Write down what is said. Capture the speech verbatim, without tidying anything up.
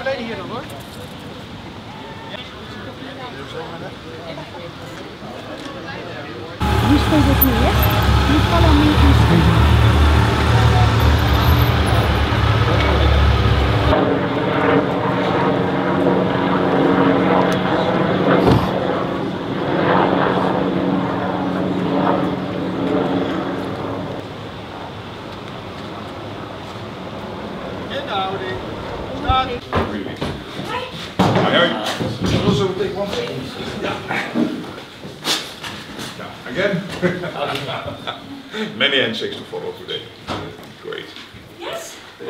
verleden hier nog hoor. You stay with me, yes? You follow me, you stay. In de houding. Staat. Also take one. Yeah. Yeah. Again. Many handshakes to follow today.